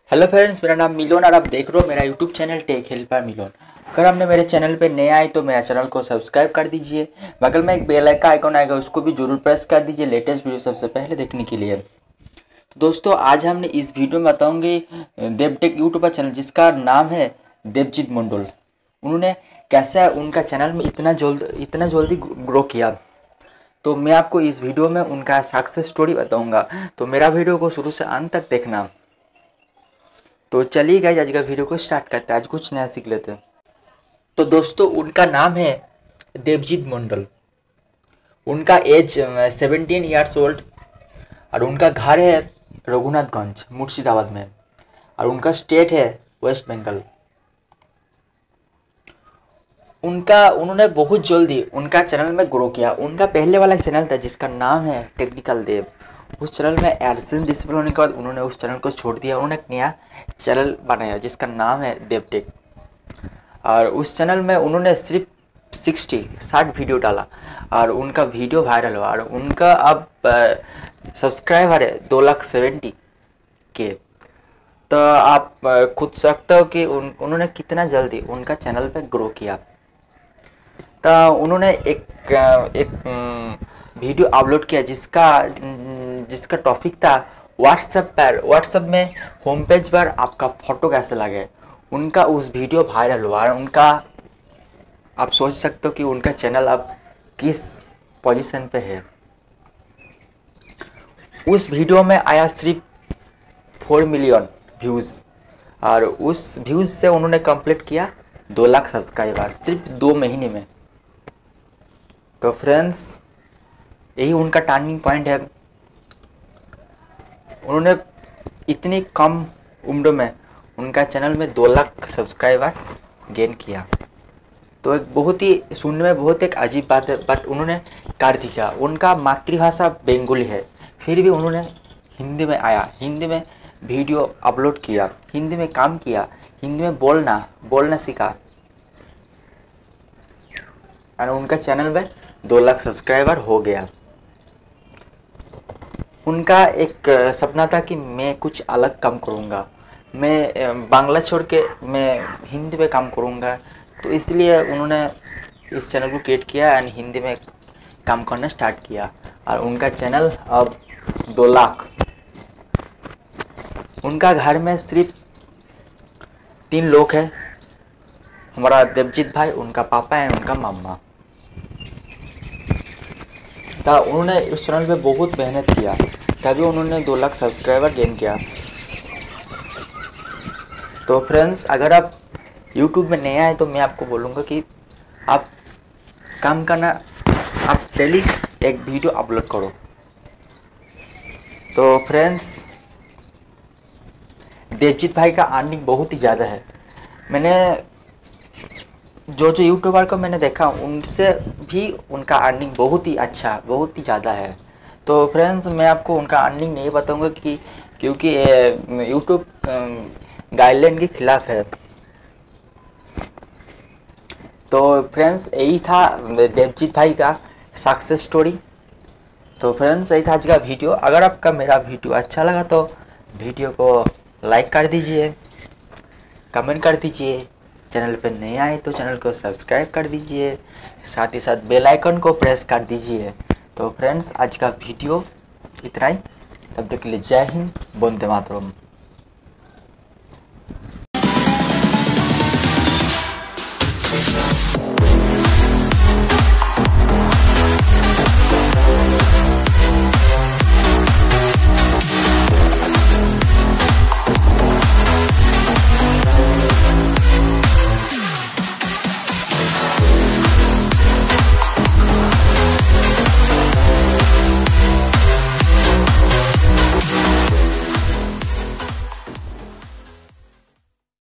Hello friends, मेरा नाम मिलोन और आप देख रहे हो मेरा YouTube channel tech helper Milon. अगर आपने मेरे चैनल पे नए आए तो मेरा चैनल को सब्सक्राइब कर दीजिए। बगल में एक बेल का आइकॉन आएगा, उसको भी जरूर प्रेस कर दीजिए लेटेस्ट वीडियो सबसे पहले देखने के लिए। तो दोस्तों, आज हमने इस वीडियो में बताऊंगी देवटेक यूट्यूबर चैनल जिसका नाम है देवजीत मंडल। उन्होंने कैसे उनका चैनल में इतना जल्दी ग्रो किया, तो मैं आपको इस वीडियो में उनका सक्सेस स्टोरी बताऊंगा। तो मेरा वीडियो को शुरू से अंत तक देखना। तो चलिए गाइस, आज का वीडियो को स्टार्ट करते हैं। आज कुछ नया सीख लेते हैं। तो दोस्तों, उनका नाम है देवजीत मंडल। उनका एज 17 ईयर्स ओल्ड और उनका घर है रघुनाथगंज मुर्शिदाबाद में और उनका स्टेट है वेस्ट बंगाल। उन्होंने बहुत जल्दी उनका चैनल में ग्रो किया। उनका पहले वाला चैनल था जिसका नाम है टेक्निकल देव। उस चैनल में एडसेंस डिसेबल होने के बाद उन्होंने उस चैनल को छोड़ दिया। उन्होंने एक नया चैनल बनाया जिसका नाम है देवटेक, और उस चैनल में उन्होंने सिर्फ 60 वीडियो डाला और उनका वीडियो वायरल हुआ और उनका अब सब्सक्राइबर है 270 के। तो आप खुद सकते हो कि उन्होंने कितना जल्दी उनका चैनल पे ग्रो किया। तो उन्होंने एक वीडियो अपलोड किया जिसका टॉपिक था व्हाट्सएप में होम पेज पर आपका फ़ोटो कैसे लगे। उनका उस वीडियो वायरल हुआ और उनका आप सोच सकते हो कि उनका चैनल अब किस पोजीशन पे है। उस वीडियो में आया सिर्फ 4 मिलियन व्यूज़ और उस व्यूज़ से उन्होंने कंप्लीट किया 2 लाख सब्सक्राइबर सिर्फ 2 महीने में। तो फ्रेंड्स, यही उनका टर्निंग पॉइंट है। उन्होंने इतनी कम उम्र में उनका चैनल में 2 लाख सब्सक्राइबर गेन किया। तो एक बहुत ही सुनने में बहुत एक अजीब बात है, बट उन्होंने कर दिया। उनका मातृभाषा बंगाली है, फिर भी उन्होंने हिंदी में आया, हिंदी में वीडियो अपलोड किया, हिंदी में काम किया, हिंदी में बोलना सीखा और उनका चैनल में 2 लाख सब्सक्राइबर हो गया। उनका एक सपना था कि मैं कुछ अलग काम करूँगा, मैं बांग्ला छोड़ के मैं हिंदी में काम करूँगा। तो इसलिए उन्होंने इस चैनल को क्रिएट किया एंड हिंदी में काम करना स्टार्ट किया और उनका चैनल अब 2 लाख। उनका घर में सिर्फ 3 लोग हैं, हमारा देवजीत भाई, उनका पापा है, उनका मम्मा। तो उन्होंने उस चैनल पे बहुत मेहनत किया तभी उन्होंने 2 लाख सब्सक्राइबर गेन किया। तो फ्रेंड्स, अगर आप YouTube में नए आए तो मैं आपको बोलूँगा कि आप काम करना, आप डेली एक वीडियो अपलोड करो। तो फ्रेंड्स, देवजीत भाई का अर्निंग बहुत ही ज़्यादा है। मैंने जो यूट्यूबर को मैंने देखा उनसे भी उनका अर्निंग बहुत ही अच्छा, बहुत ही ज़्यादा है। तो फ्रेंड्स, मैं आपको उनका अर्निंग नहीं बताऊंगा क्योंकि यूट्यूब गाइडलाइन के खिलाफ है। तो फ्रेंड्स, यही था देवजीत भाई का सक्सेस स्टोरी। तो फ्रेंड्स, यही था आज का वीडियो। अगर आपका मेरा वीडियो अच्छा लगा तो वीडियो को लाइक कर दीजिए, कमेंट कर दीजिए। चैनल पर नए आए तो चैनल को सब्सक्राइब कर दीजिए, साथ ही साथ बेल आइकन को प्रेस कर दीजिए। तो फ्रेंड्स, आज का वीडियो इतना ही। तब तक के लिए जय हिंद, वंदे मातरम।